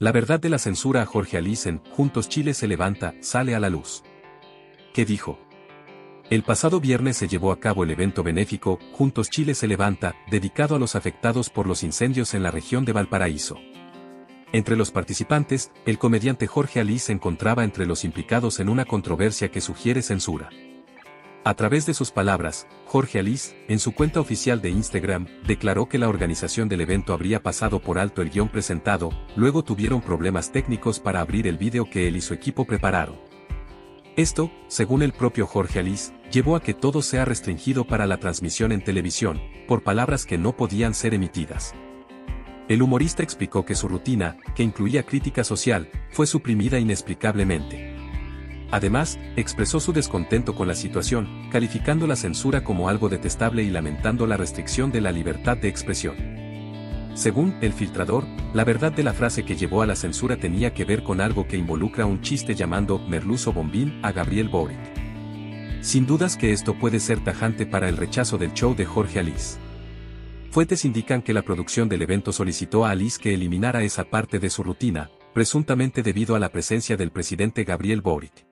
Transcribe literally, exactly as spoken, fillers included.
La verdad de la censura a Jorge Alice en Juntos Chile se levanta, sale a la luz. ¿Qué dijo? El pasado viernes se llevó a cabo el evento benéfico Juntos Chile se levanta, dedicado a los afectados por los incendios en la región de Valparaíso. Entre los participantes, el comediante Jorge Alice se encontraba entre los implicados en una controversia que sugiere censura. A través de sus palabras, Jorge Alice, en su cuenta oficial de Instagram, declaró que la organización del evento habría pasado por alto el guión presentado, luego tuvieron problemas técnicos para abrir el vídeo que él y su equipo prepararon. Esto, según el propio Jorge Alice, llevó a que todo sea restringido para la transmisión en televisión, por palabras que no podían ser emitidas. El humorista explicó que su rutina, que incluía crítica social, fue suprimida inexplicablemente. Además, expresó su descontento con la situación, calificando la censura como algo detestable y lamentando la restricción de la libertad de expresión. Según El Filtrador, la verdad de la frase que llevó a la censura tenía que ver con algo que involucra un chiste llamando merluzo bombín a Gabriel Boric. Sin dudas que esto puede ser tajante para el rechazo del show de Jorge Alice. Fuentes indican que la producción del evento solicitó a Alice que eliminara esa parte de su rutina, presuntamente debido a la presencia del presidente Gabriel Boric.